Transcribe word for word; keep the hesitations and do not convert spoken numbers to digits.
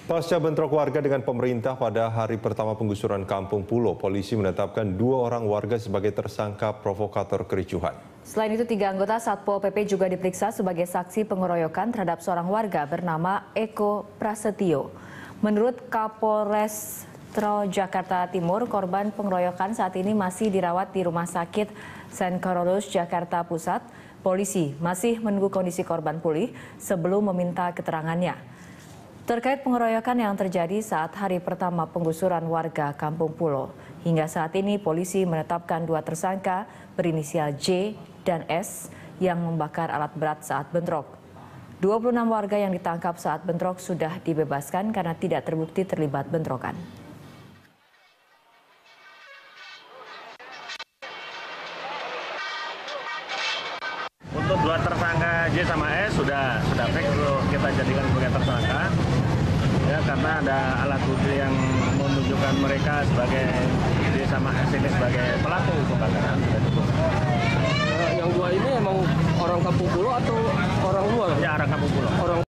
Pasca bentrok warga dengan pemerintah pada hari pertama penggusuran Kampung Pulo, polisi menetapkan dua orang warga sebagai tersangka provokator kericuhan. Selain itu, tiga anggota Satpol P P juga diperiksa sebagai saksi pengeroyokan terhadap seorang warga bernama Eko Prasetyo. Menurut Kapolres Metro Jakarta Timur, korban pengeroyokan saat ini masih dirawat di Rumah Sakit Saint Carolus, Jakarta Pusat. Polisi masih menunggu kondisi korban pulih sebelum meminta keterangannya terkait pengeroyokan yang terjadi saat hari pertama penggusuran warga Kampung Pulo. Hingga saat ini polisi menetapkan dua tersangka berinisial J dan S yang membakar alat berat saat bentrok. dua puluh enam warga yang ditangkap saat bentrok sudah dibebaskan karena tidak terbukti terlibat bentrokan. Untuk dua tersangka J sama S sudah sudah fix untuk kita jadikan sebagai tersangka, ya, karena ada alat bukti yang menunjukkan mereka sebagai J sama S ini sebagai pelaku kebakaran. Yang dua ini emang orang Kampung Pulo atau orang luar? Ya, orang Kampung Pulo. Orang